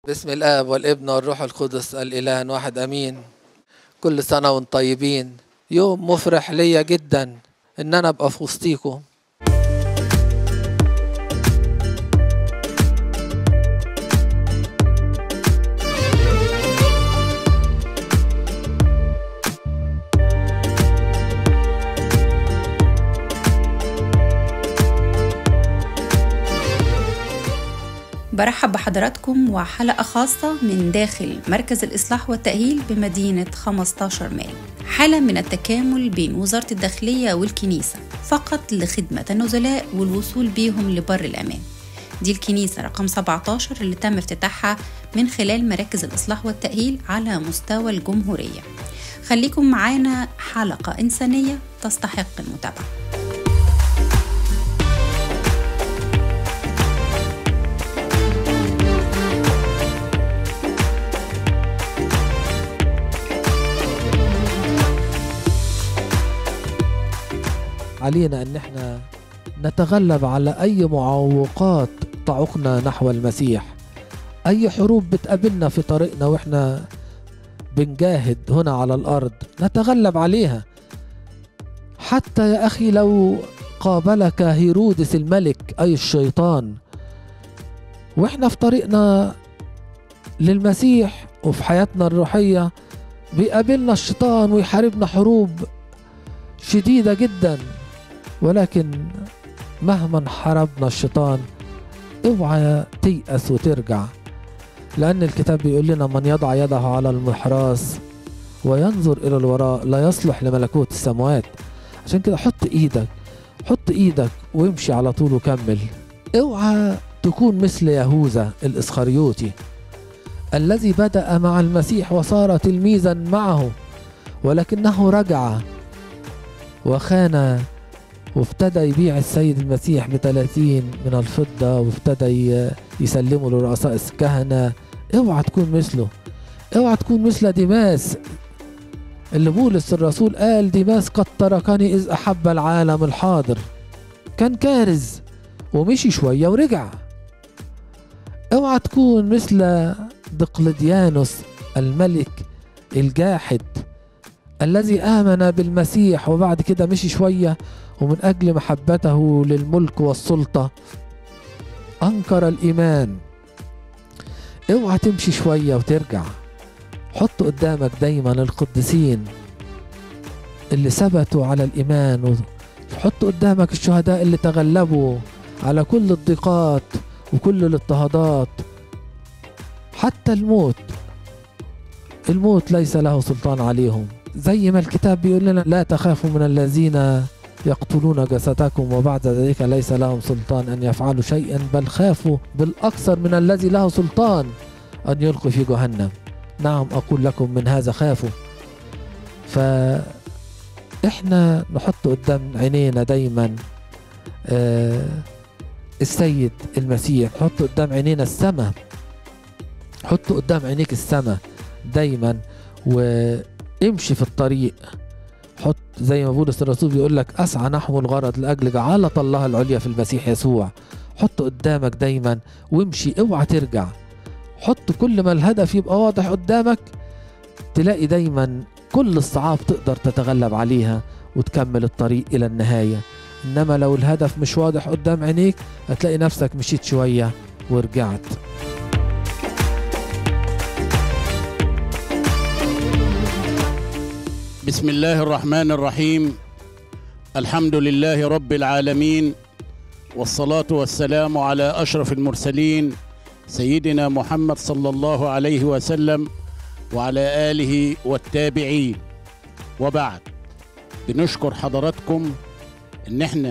باسم الآب والابن والروح القدس الإله واحد أمين. كل سنة وانتم طيبين. يوم مفرح ليا جدا إن أنا أبقى في وسطيكم. برحب بحضراتكم وحلقة خاصة من داخل مركز الإصلاح والتأهيل بمدينة 15 مايو. حالة من التكامل بين وزارة الداخلية والكنيسة فقط لخدمة النزلاء والوصول بيهم لبر الأمان. دي الكنيسة رقم 17 اللي تم افتتاحها من خلال مراكز الإصلاح والتأهيل على مستوى الجمهورية. خليكم معانا، حلقة إنسانية تستحق المتابعة. علينا ان احنا نتغلب على اي معوقات تعوقنا نحو المسيح، اي حروب بتقابلنا في طريقنا واحنا بنجاهد هنا على الارض نتغلب عليها. حتى يا اخي لو قابلك هيرودس الملك اي الشيطان واحنا في طريقنا للمسيح وفي حياتنا الروحية بيقابلنا الشيطان ويحاربنا حروب شديدة جدا، ولكن مهما حاربنا الشيطان اوعى تيأس وترجع، لأن الكتاب بيقول لنا من يضع يده على المحراث وينظر إلى الوراء لا يصلح لملكوت السماوات. عشان كده حط ايدك وامشي على طول وكمل. اوعى تكون مثل يهوذا الإسخريوطي الذي بدأ مع المسيح وصار تلميذا معه، ولكنه رجع وخان وابتدى يبيع السيد المسيح ب30 من الفضة وابتدى يسلمه لرؤساء الكهنة. اوعى تكون مثله، اوعى تكون مثل ديماس اللي بولس الرسول قال ديماس قد تركني إذ أحب العالم الحاضر. كان كارز ومشي شوية ورجع. اوعى تكون مثل دقلديانوس الملك الجاحد الذي آمن بالمسيح وبعد كده مشي شوية ومن أجل محبته للملك والسلطة أنكر الإيمان. اوعى تمشي شوية وترجع. حط قدامك دايما القديسين اللي ثبتوا على الإيمان، وحط قدامك الشهداء اللي تغلبوا على كل الضيقات وكل الاضطهادات، حتى الموت ليس له سلطان عليهم. زي ما الكتاب بيقول لنا لا تخافوا من الذين يقتلون جسدكم وبعد ذلك ليس لهم سلطان أن يفعلوا شيئا، بل خافوا بالأكثر من الذي له سلطان أن يلقوا في جهنم. نعم أقول لكم من هذا خافوا. فإحنا نحط قدام عينينا دايما السيد المسيح، حط قدام عينينا السماء، حط قدام عينيك السماء دايما وامشي في الطريق. حط زي ما بولس الرسول بيقول لك أسعى نحو الغرض لأجل جعالة الله العليا في المسيح يسوع. حط قدامك دايما وامشي، اوعى ترجع. حط كل ما الهدف يبقى واضح قدامك تلاقي دايما كل الصعاب تقدر تتغلب عليها وتكمل الطريق إلى النهاية. إنما لو الهدف مش واضح قدام عينيك هتلاقي نفسك مشيت شوية ورجعت. بسم الله الرحمن الرحيم. الحمد لله رب العالمين، والصلاة والسلام على أشرف المرسلين سيدنا محمد صلى الله عليه وسلم وعلى آله والتابعين. وبعد، بنشكر حضراتكم إن احنا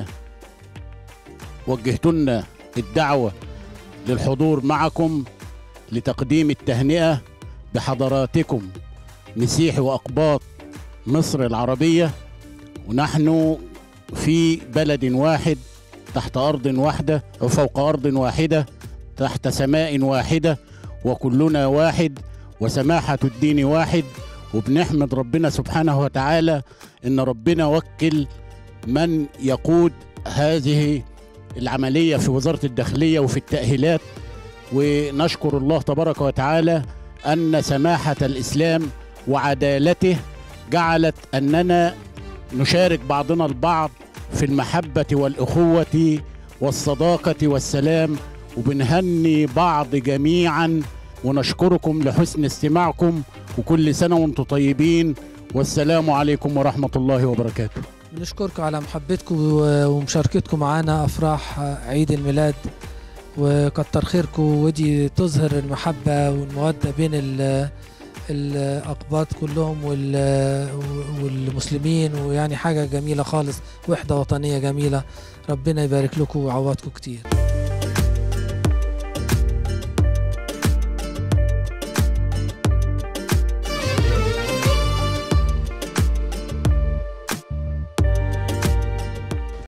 وجهتنا الدعوة للحضور معكم لتقديم التهنئة بحضراتكم مسيحي وأقباط مصر العربية، ونحن في بلد واحد تحت أرض واحدة وفوق أرض واحدة تحت سماء واحدة، وكلنا واحد وسماحة الدين واحد. وبنحمد ربنا سبحانه وتعالى إن ربنا وكل من يقود هذه العملية في وزارة الداخلية وفي التأهيلات ونشكر الله تبارك وتعالى أن سماحة الإسلام وعدالته جعلت أننا نشارك بعضنا البعض في المحبة والأخوة والصداقة والسلام، وبنهني بعض جميعا ونشكركم لحسن استماعكم، وكل سنة وانتم طيبين، والسلام عليكم ورحمة الله وبركاته. بنشكركم على محبتكم ومشاركتكم معنا أفراح عيد الميلاد، وكتر خيركم، ودي تظهر المحبة والمودة بين الأقباط كلهم والمسلمين، ويعني حاجة جميلة خالص، وحدة وطنية جميلة. ربنا يبارك لكم ويعوضكم كتير.